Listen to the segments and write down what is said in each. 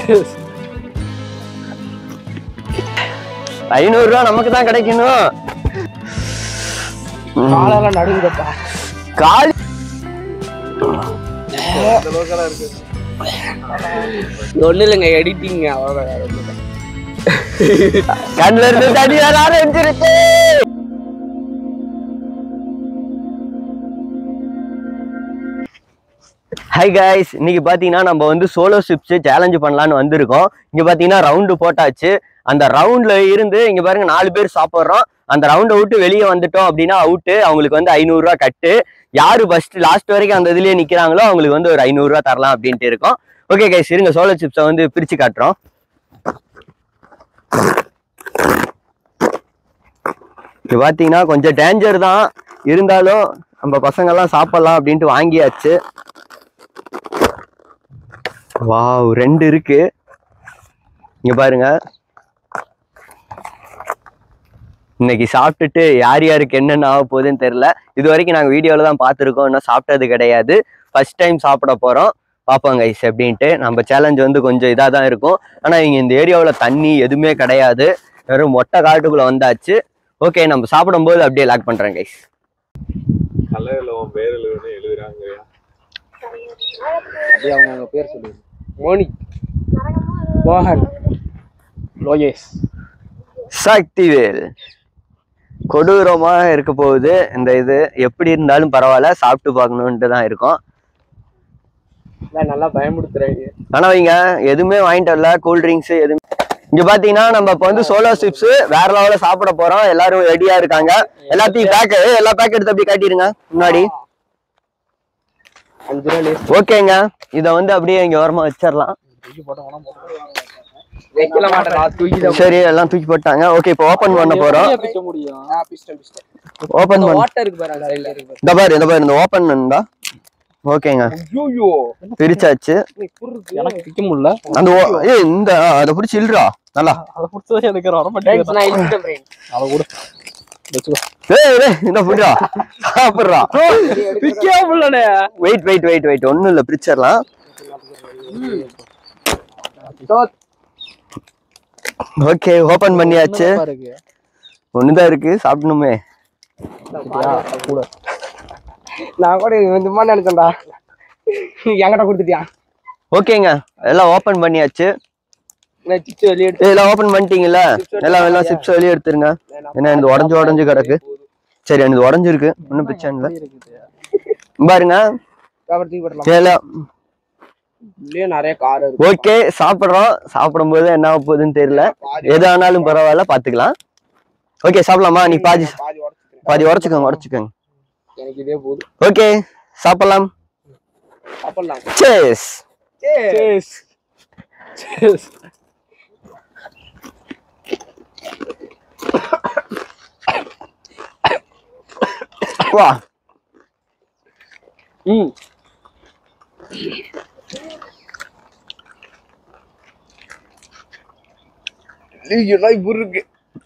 ₹500 நமக்கு தான் கிடைக்கணும். காலெல்லாம் நடுங்குதப்பா. கால் ஒண்ணு இல்லைங்க, எடிட்டிங் அவ்வளவுதான். கண்ணுல இருந்து தண்ணி வர ஆரம்பிச்சிருச்சு. ஹாய் கைஸ், இன்னைக்கு பாத்தீங்கன்னா நம்ம வந்து சோலோ ஷிப்ஸ் சேலஞ்சு பண்ணலான்னு வந்திருக்கோம். இங்க பாத்தீங்கன்னா ரவுண்டு போட்டாச்சு. அந்த ரவுண்ட்ல இருந்து இங்க பாருங்க 4 பேர் சாப்பிட்றோம். அந்த ரவுண்டை விட்டு வெளியே வந்துட்டோம் அப்படின்னா அவுட்டு. அவங்களுக்கு வந்து ₹500 கட்டு. யாரு ஃபர்ஸ்ட் லாஸ்ட் வரைக்கும் அந்த இதுலயே நிக்கிறாங்களோ அவங்களுக்கு வந்து ஒரு ₹500 தரலாம் அப்படின்ட்டு இருக்கோம். ஓகே கைஸ், இருங்க சோலோ ஷிப்ஸை வந்து பிரிச்சு காட்டுறோம். இது பாத்தீங்கன்னா கொஞ்சம் டேஞ்சர் தான், இருந்தாலும் நம்ம பசங்க எல்லாம் சாப்பிடலாம் அப்படின்ட்டு வாங்கியாச்சு. வாவ், 2 இருக்கு இங்க பாருங்க. இன்னைக்கு சாப்பிட்டுட்டு யார் யாருக்கு என்னென்ன ஆக போகுதுன்னு தெரியல. இது வரைக்கும் நாங்கள் வீடியோவில் தான் பார்த்துருக்கோம், இன்னும் சாப்பிட்டது கிடையாது. ஃபர்ஸ்ட் டைம் சாப்பிட போகிறோம். பார்ப்போம் கைஸ் எப்படின்ட்டு. நம்ம சேலஞ்ச் வந்து கொஞ்சம் இதாக தான் இருக்கும். ஆனால் இங்கே இந்த ஏரியாவில் தண்ணி எதுவுமே கிடையாது, வெறும் மொட்டை காட்டுக்குள்ளே வந்தாச்சு. ஓகே, நம்ம சாப்பிடும்போது அப்படியே லாக் பண்ணுறேன் கைஸ். அவங்க பேர் சொல்லு. மோனி, மோகன், லோகேஷ், சக்திவேல். கொடூரமாக இருக்க போகுது இந்த இது. எப்படி இருந்தாலும் பரவாயில்ல, சாப்பிட்டு பார்க்கணுன்ட்டு தான் இருக்கும். நல்லா பயமுடுத்துறாங்க. ஆனா இங்க எதுவுமே வாங்கிட்டு வரல, கூல்ட்ரிங்க்ஸ் எதுவுமே. இங்க பாத்தீங்கன்னா நம்ம இப்ப வந்து சோலோ சிப்ஸ் வேற லெவல்ல சாப்பிட போறோம். எல்லாரும் ரெடியா இருக்காங்க. எல்லாத்தையும் எல்லா பேக் எடுத்து அப்படி காட்டிடுங்க முன்னாடி. ஓகேங்க, இத வந்து அப்படியே இங்க ஓரமா வச்சிடலாம். சரி, எல்லாம் தூக்கி போட்டாங்க. ஓகே, இப்போ ஓபன் பண்ண போறோம். ஓபன் இந்த பாரு இந்த ஓபன் பண்ணா. ஓகேங்க, பிரிச்சாச்சு. எனக்கு பிக்க முடியல. அந்த இந்த அத புடிச்சு இல்றா நல்லா. அத புடிச்சது எனக்கு ரொம்ப டென்ஷன். நான் இழுத்தேன் फ्रेंड. அத கூட வெச்சுக்கோ. ஏய் இந்த புடிடா. சாப்பிடுறா. பிக்க முடியலனே. வெயிட் ஒண்ணும் இல்ல, பிரிச்சறலாம். ஓகே, ஓபன் பண்ணியாச்சு. ஒண்ணுதான் இருக்கு, சாப்பிடணுமே. நான் கூட சும்மா நினைச்சேன்டா, என்கிட்ட கொடுத்துட்டியா? ஓகேங்க, எல்லாம் ஓபன் பண்ணியாச்சு. எல்லாம் ஓபன் பண்ணிட்டீங்கல்ல, எல்லாம் சிப்ஸ் வெளியே எடுத்துருங்க. ஏன்னா இந்த உடஞ்சு கிடக்கு. சரி, எனக்கு உடஞ்சிருக்கு, ஒன்னும் பிரச்சனை இல்லை. பாருங்க நிறைய கார். ஓகே, சாப்பிடுறோம். சாப்பிடும் போது என்ன ஆக போகுதுன்னு தெரியல. எது ஆனாலும் பரவாயில்ல, பாத்துக்கலாம். ஓகே, சாப்பிடலாமா? நீ பாதி உடச்சுக்கோங்க. எனக்கு இதே போதும். ஓகே, சாப்பிடலாம். Cheers. வா. இருக்கு.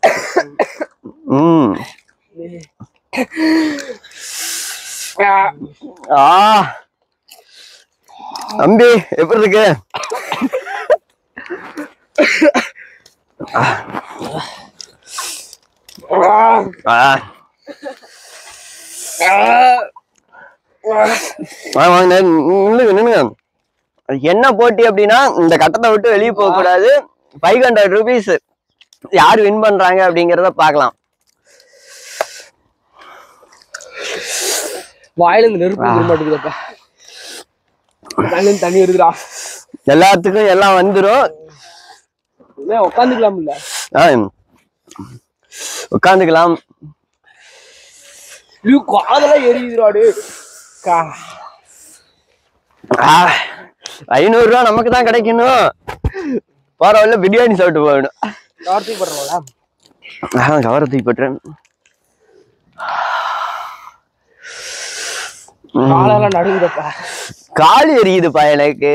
தம்பி எப்படி இருக்கு? என்ன போட்டி அப்படின்னா, இந்த கட்டத்தை விட்டு வெளியே போக கூடாது. ₹500 யாரு வின் பண்றாங்க அப்படிங்கறத பாக்கலாம். வாயில இருந்து நெருப்பு வர மாட்டேங்குதுப்பா. தண்ணி வருதுடா. எல்லாத்துக்கும் எல்லாம் வந்துரும். உட்காந்துக்கலாம் இல்ல? உட்காந்துக்கலாம். காதெல்லாம் எரியுதுடாடு. ₹500 நமக்கு தான் கிடைக்கணும். பரவாயில்ல, பிரியாணி சாப்பிட்டு போகணும். கவரை தூக்கி போட்டுறேன். காலெல்லாம் நடுங்குதப்பா. கால் எரியுதுப்பா எனக்கு.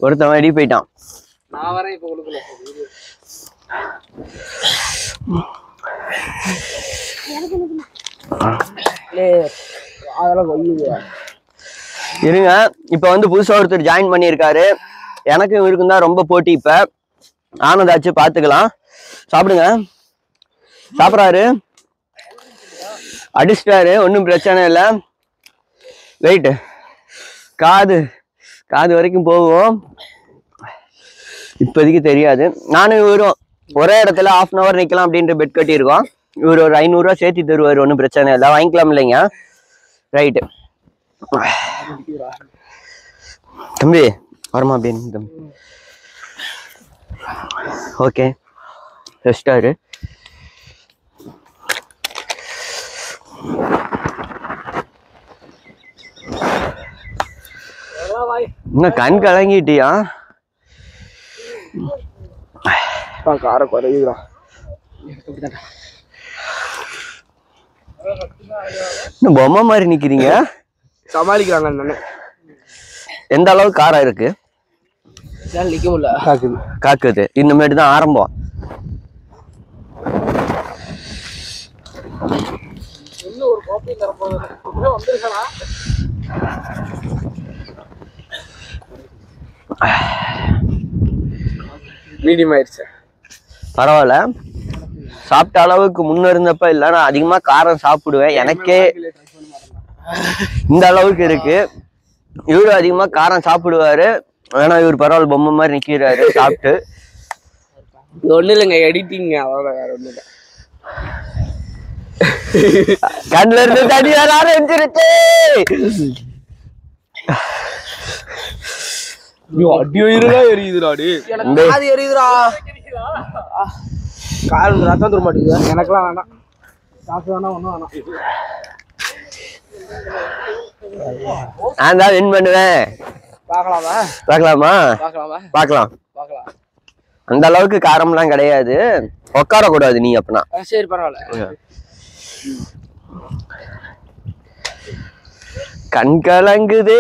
ஒருத்தன் வெடி போயிட்டான். நான் வரேன் இப்போ கொடுக்கல. அதெல்லாம் இருங்க. இப்ப வந்து புதுசா ஒருத்தர் ஜாயின் பண்ணியிருக்காரு. எனக்கு இவருக்கும் தான் ரொம்ப போட்டி. இப்ப ஆனந்தாச்சு பாத்துக்கலாம். சாப்பிடுங்க. சாப்பிட்றாரு, அடிச்சிட்டாரு, ஒன்றும் பிரச்சனை இல்லை. வெயிட் காது வரைக்கும் போவோம். இப்போதைக்கு தெரியாது. நானும் இவரும் ஒரே இடத்துல 1/2 hour நிக்கலாம் அப்படின்ற பெட் கட்டியிருக்கோம். இவர் ஒரு 500 ரூபா சேர்த்து தருவார், ஒன்றும் பிரச்சனை இல்லை, வாங்கிக்கலாம் இல்லைங்க. ரைட்டு தம்பி, வரமா அப்படின்னு தம்பி. ஓகே, ரெஸ்டாரு. இன்னும் கண் கலங்கிட்டியா? கார குறையுதா? பொம்மை மாதிரி நிக்கிறீங்க. சமாளிக்கிறாங்க. எந்த அளவுக்கு காரம் இருக்கு? நிக்க முடியல, காக்குது. இனிமேட்டு தான் ஆரம்பம். மீடியம் ஆயிடுச்சு. பரவாயில்ல, சாப்பிட்ட அளவுக்கு முன்ன இருந்தப்ப இல்ல. நான் அதிகமா காரம் சாப்பிடுவேன், எனக்கே இந்த அளவுக்கு இருக்கு. இவரு அதிகமா காரம் சாப்பிடுவாரு. ஆனா இவர் பரவாயில்ல, பொம்மை மாதிரி நிக்கிறாரு சாப்பிட்டு. ஒண்ணு இல்லைங்க, எடிட்டிங் அவ்வளவுதான், வேற ஒண்ணு இல்லை. கண்ணுல இருந்து தண்ணி வர ஆரம்பிச்சிருச்சு. எரியுதுடா. கால் ரத்தம் தர மாட்டேங்குது. எனக்குலாம் வேணாம், காசு வேணாம், ஒன்றும் வேணாம். நான் தான் வின் பண்ணுவேன். பார்க்கலாமா? பார்க்கலாம். அந்த அளவுக்கு காரம்லாம் கிடையாது. உட்கார கூடாது நீ அப்பனா. சரி, பரவாயில்ல. கண் கலங்குதே.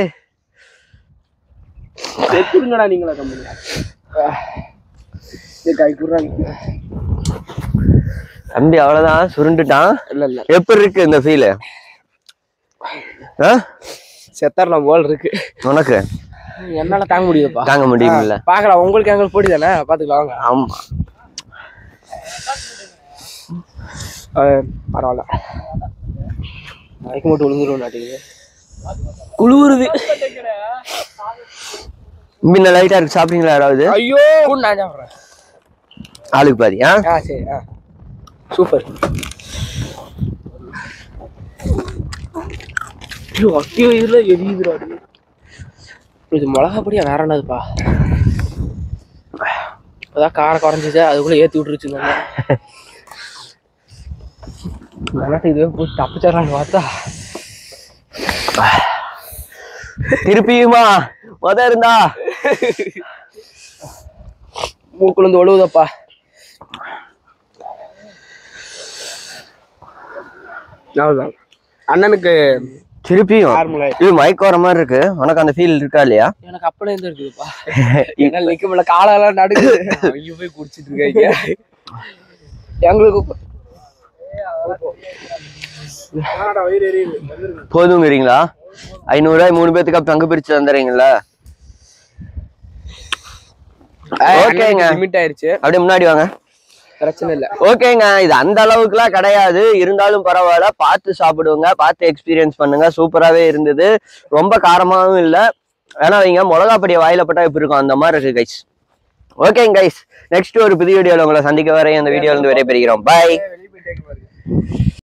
செத்துருங்கடா நீங்களா கம்பெனி. தம்பி அவ்வளவுதான், சுருண்டுட்டான். இல்ல எப்படி இருக்கு இந்த ஃபீல்? செத்தரலாம் போல் இருக்கு. உனக்கு என்னால தாங்க முடியுதுப்பா. தாங்க முடியுமில்ல? பாக்கலாம், உங்களுக்கு எங்களுக்கு போட்டி தானே, பாத்துக்கலாம். ஆமா, பரவாயில்ல. மயக்க மட்டும் விழுந்துரும் நாட்டுக்கு. குளிருது. முன்ன லைட்டா இருக்கு. சாப்பிட்டீங்களா யாராவது? ஐயோ, நான் சாப்பிட்றேன். ஆளுக்கு பாதி. சரி, சூப்பர். இதுல எரியுதுடா. இது மிளகா பொடியா வேற என்னதுப்பா? அதான் காரம் குறைஞ்சிச்சு, அதுக்குள்ள ஏத்தி விட்டுருச்சுங்க. இதுவே போய் தப்பிச்சாரான்னு பார்த்தா திருப்பியுமா இருந்தா மூக்குல இருந்து ஒழுகுதப்பா. அண்ணனுக்கு திருப்பியும் இது மயக்க வர மாதிரி இருக்கு. உனக்கு அந்த ஃபீல் இருக்கா இல்லையா? எனக்கு அப்பல இருந்து இருக்குதுப்பா. என்னால நிக்க முடியல, காலெல்லாம் நடுக்குது. ஐயோ, போய் குடிச்சிட்டு இருக்காங்க எங்களுக்கு. போதுங்கிறீங்களா? 500 ரூபாய் 3 பேத்துக்கு பங்கு பிரிச்சு தந்துறீங்களா? ஓகேங்க, லிமிட் ஆயிருச்சு. அப்படியே முன்னாடி வாங்க, பிரச்சனை இல்ல. ஓகேங்க. இது அந்த அளவுக்குலாம் கிடையாது, இருந்தாலும் பரவாயில்ல. பார்த்து சாப்பிடுங்க, பார்த்து எக்ஸ்பீரியன்ஸ் பண்ணுங்க. சூப்பராகவே இருந்தது, ரொம்ப காரமாகவும் இல்லை. ஏன்னா வைங்க, மிளகா பொடியை வாயில பட்டா எப்படி இருக்கும் அந்த மாதிரி இருக்கு கைஸ். ஓகேங்க கைஸ், நெக்ஸ்ட் ஒரு புதிய வீடியோவில் உங்களை சந்திக்க வரையும் அந்த வீடியோல இருந்து விடைபெறுகிறோம். பாய்.